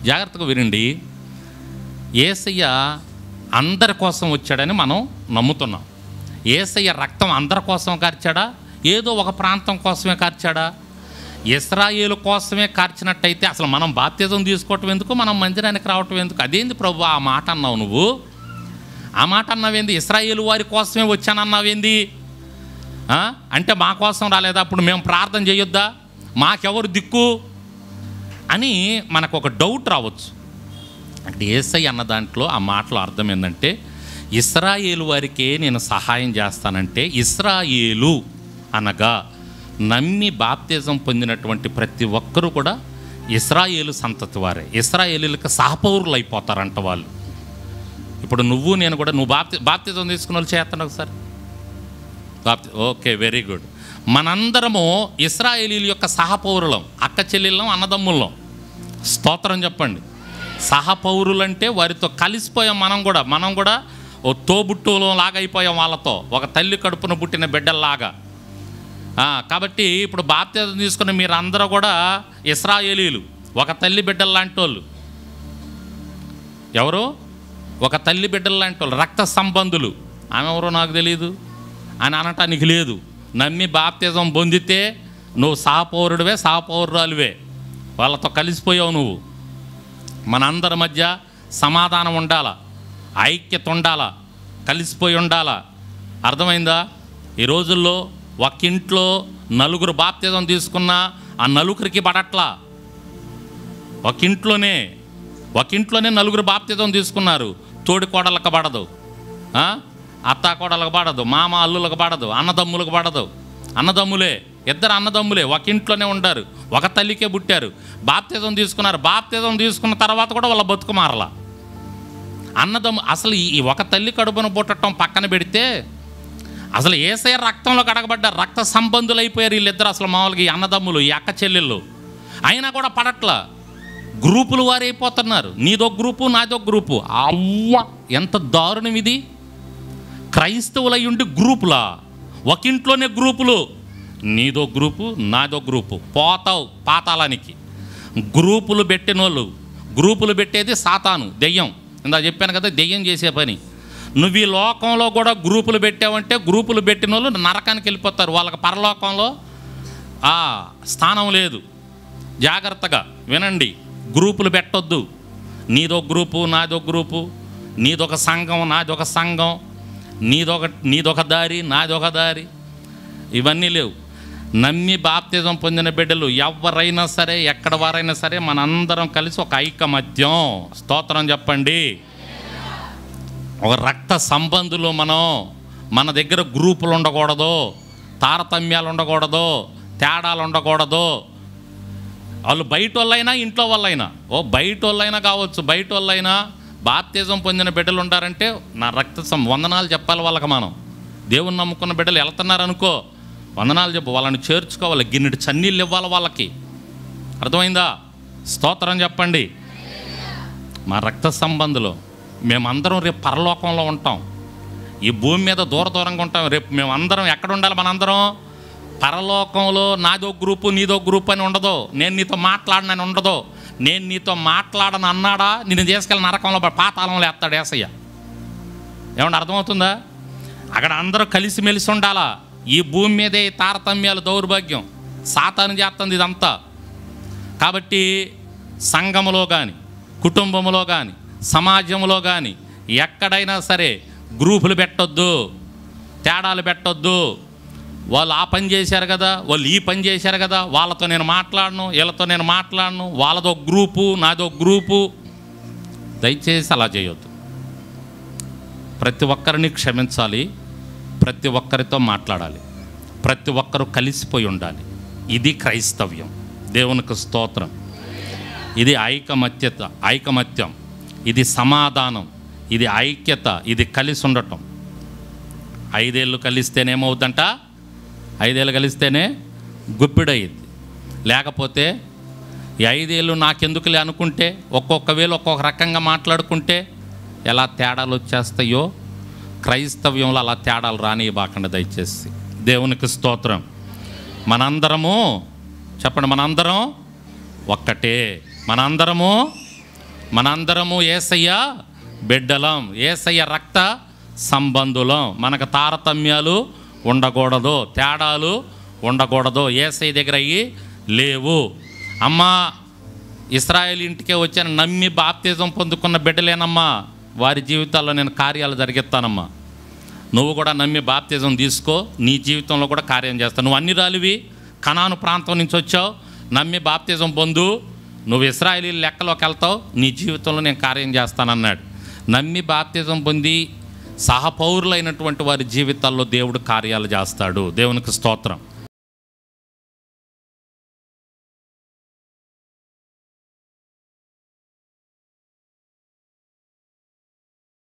జాగ్రత్తగా వినండి. యేసయ్య అందరి కోసం వచ్చాడని మనం నమ్ముతున్నాం. యేసయ్య రక్తం అందరి కోసం కార్చాడా? ఏదో ఒక ప్రాంతం కోసమే కార్చాడా? ఇశ్రాయేలు కోసమే కార్చినట్టయితే అసలు మనం బాప్తిజం తీసుకోవటం ఎందుకు, మనం మందిరానికి రావటం ఎందుకు? అదేంది ప్రభు ఆ మాట అన్నావు నువ్వు? ఆ మాట అన్నావేంది? ఇశ్రాయేలు వారి కోసమే వచ్చానన్నావేంది అంటే మా కోసం రాలేదా? అప్పుడు మేము ప్రార్థన చేయొద్దా? మాకెవరు దిక్కు అని మనకు ఒక డౌట్ రావచ్చు. అంటే యేసయ్య అన్న దాంట్లో ఆ మాటలో అర్థం ఏంటంటే, ఇశ్రాయేలు వారికే నేను సహాయం చేస్తానంటే, ఇశ్రాయేలు అనగా నమ్మి బాప్తిజం పొందినటువంటి ప్రతి ఒక్కరూ కూడా ఇశ్రాయేలు సంతతి వారే, ఇశ్రాయేలీలకు సహపౌరులు అయిపోతారంట వాళ్ళు. ఇప్పుడు నువ్వు నేను కూడా, నువ్వు బాప్తిజం తీసుకున్న వాళ్ళు చేస్తాను ఒకసారి ఓకే, వెరీ గుడ్. మనందరము ఇశ్రాయేలీల యొక్క సహపౌరులం, అక్క చెల్లెళ్ళం, అన్నదమ్ముళ్ళం. స్తోత్రం చెప్పండి. సహపౌరులంటే వారితో కలిసిపోయాం. మనం కూడా ఓ తోబుట్టులో లాగా అయిపోయాం వాళ్ళతో, ఒక తల్లి కడుపున పుట్టిన బిడ్డల్లాగా. కాబట్టి ఇప్పుడు బాప్తిజం తీసుకున్న మీరందరూ కూడా ఇశ్రాయేలీలు, ఒక తల్లి బిడ్డలు లాంటి వాళ్ళు. ఎవరు? ఒక తల్లి బిడ్డలు లాంటి వాళ్ళు, రక్త సంబంధులు. ఆమె ఎవరో నాకు తెలియదు అని అనటానికి లేదు. నమ్మి బాప్తిజం పొందితే నువ్వు సహపౌరుడివే, సహపౌరురాలువే, వాళ్ళతో కలిసిపోయావు నువ్వు. మనందరి మధ్య సమాధానం ఉండాలా, ఐక్యత ఉండాలా, కలిసిపోయి ఉండాలా. అర్థమైందా? ఈ రోజుల్లో ఒక ఇంట్లో నలుగురు బాప్తిజం తీసుకున్నా ఆ నలుగురికి పడట్లా. ఒక ఇంట్లోనే నలుగురు బాప్తిజం తీసుకున్నారు. తోడి కోడలకు పడదు, అత్తా కోడలకు పడదు, మామ అల్లులకు పడదు, అన్నదమ్ములకు పడదు. అన్నదమ్ములే, ఇద్దరు అన్నదమ్ములే ఒక ఇంట్లోనే ఉంటారు, ఒక తల్లికే పుట్టారు, బాప్తిజం తీసుకున్నారు. బాప్తిజం తీసుకున్న తర్వాత కూడా వాళ్ళ బతుకు మారలా. అసలు ఈ ఒక తల్లి కడుపును పుట్టడం పక్కన పెడితే, అసలు యేసయ్య రక్తంలో కడగబడ్డారు, రక్త సంబంధులు అయిపోయారు వీళ్ళిద్దరు. అసలు మామూలుగా ఈ అన్నదమ్ములు, ఈ అక్క చెల్లెళ్ళు అయినా కూడా పడట్లా. గ్రూపులు వారు అయిపోతున్నారు. నీదో గ్రూపు, నాదో గ్రూపు. అవ్వ, ఎంత దారుణం ఇది! క్రైస్తవులు అయ్యుండి గ్రూపులా? ఒక ఇంట్లోనే గ్రూపులు. నీదో గ్రూపు, నాదో గ్రూపు. పోతావు పాతాళానికి. గ్రూపులు పెట్టినోళ్ళు, గ్రూపులు పెట్టేది సాతాను, దెయ్యం. ఇందా చెప్పాను కదా, దెయ్యం చేసే పని. నువ్వు ఈ లోకంలో కూడా గ్రూపులు పెట్టావంటే, గ్రూపులు పెట్టిన వాళ్ళు నరకానికి వెళ్ళిపోతారు. వాళ్ళకి పరలోకంలో స్థానం లేదు. జాగ్రత్తగా వినండి, గ్రూపులు పెట్టొద్దు. నీదో గ్రూపు, నాదో గ్రూపు, నీదొక సంఘం, నాదొక సంఘం, నీదొక దారి, నాదొక దారి, ఇవన్నీ లేవు. నమ్మి బాప్తిజం పొందిన బిడ్డలు ఎవరైనా సరే, ఎక్కడ వారైనా సరే, మనందరం కలిసి ఒక ఐకమత్యం. స్తోత్రం చెప్పండి. ఒక రక్త సంబంధులు మన దగ్గర గ్రూపులు ఉండకూడదు, తారతమ్యాలు ఉండకూడదు, తేడాలు ఉండకూడదు. వాళ్ళు బయట వాళ్ళైనా, ఇంట్లో వాళ్ళైనా, బయట వాళ్ళైనా కావచ్చు, బయట వాళ్ళైనా బాప్తిజం పొందిన బిడ్డలు ఉంటారంటే నా వందనాలు చెప్పాలి వాళ్ళకి. మనం దేవుని నమ్ముకున్న బిడ్డలు వెళ్తున్నారనుకో, వందనాలు చెప్పు, వాళ్ళని చేర్చుకోవాలి, గిన్నెడు చన్నీళ్ళు ఇవ్వాలి వాళ్ళకి. అర్థమైందా? స్తోత్రం చెప్పండి. మా రక్త సంబంధులు మేమందరం రేపు పరలోకంలో ఉంటాం. ఈ భూమి మీద దూరంగా ఉంటాం. రేపు మేమందరం ఎక్కడ ఉండాలి? మనందరం పరలోకంలో. నాదో గ్రూపు, నీదో గ్రూపు అని ఉండదు. నేను నీతో మాట్లాడనని ఉండదు. నేను నీతో మాట్లాడని అన్నాడా, నిన్ను తీసుకెళ్ళి నరకంలో, పాతాళంలో వేస్తాడు యేసయ్య. ఏమన్నా అర్థమవుతుందా? అక్కడ అందరూ కలిసిమెలిసి ఉండాలా. ఈ భూమి మీదే తారతమ్యాలు, దౌర్భాగ్యం, సాతాను చేస్తుంది ఇదంతా. కాబట్టి సంఘములో కానీ, కుటుంబంలో కానీ, సమాజంలో కానీ ఎక్కడైనా సరే గ్రూపులు పెట్టొద్దు, తేడాలు పెట్టొద్దు. వాళ్ళు ఆ పని చేశారు కదా, వాళ్ళు ఈ పని చేశారు కదా, వాళ్ళతో నేను మాట్లాడను, వీళ్ళతో నేను మాట్లాడను, వాళ్ళదో గ్రూపు, నాదో గ్రూపు. దయచేసి అలా చేయొద్దు. ప్రతి ఒక్కరిని క్షమించాలి, ప్రతి ఒక్కరితో మాట్లాడాలి, ప్రతి ఒక్కరూ కలిసిపోయి ఉండాలి. ఇది క్రైస్తవ్యం. దేవునికి స్తోత్రం. ఇది ఐకమత్యం, ఇది సమాధానం, ఇది ఐక్యత, ఇది కలిసి ఉండటం. 5 ఏళ్ళు కలిస్తేనేమవుతుందంట, 5 ఏళ్ళు కలిస్తేనే గుప్పిడయ్యింది. లేకపోతే ఈ 5 ఏళ్ళు నాకెందుకులే అనుకుంటే, ఒక్కొక్క వేలు ఒక్కొక్క రకంగా మాట్లాడుకుంటే ఎలా తేడాలు వచ్చేస్తాయో, క్రైస్తవ్యంలో అలా తేడాలు రానివ్వకండి దయచేసి. దేవునికి స్తోత్రం. మనందరము చెప్పండి, మనందరం ఒక్కటే, మనందరము మనందరము యేసయ్య బిడ్డలం, యేసయ్య రక్త సంబంధులం. మనకు తారతమ్యాలు ఉండకూడదు, తేడాలు ఉండకూడదు. యేసయ్య దగ్గర అయ్యి లేవు. అమ్మా ఇశ్రాయేలు ఇంటికే వచ్చాను, నమ్మి బాప్తిజం పొందుకున్న బిడ్డలేనమ్మా, వారి జీవితాల్లో నేను కార్యాలు జరిగిస్తానమ్మా. నువ్వు కూడా నమ్మి బాప్తిజం తీసుకో, నీ జీవితంలో కూడా కార్యం చేస్తావు. నువ్వు అన్ని రాలివి, కనాను ప్రాంతం నుంచి వచ్చావు, నమ్మి బాప్తిజం పొందు, నువ్వు ఇశ్రాయేలీయుల లెక్కలోకి వెళ్తావు, నీ జీవితంలో నేను కార్యం చేస్తానన్నాడు. నమ్మి బాప్తిజం పొంది సహపౌరులైనటువంటి వారి జీవితాల్లో దేవుడు కార్యాలు చేస్తాడు. దేవునికి స్తోత్రం.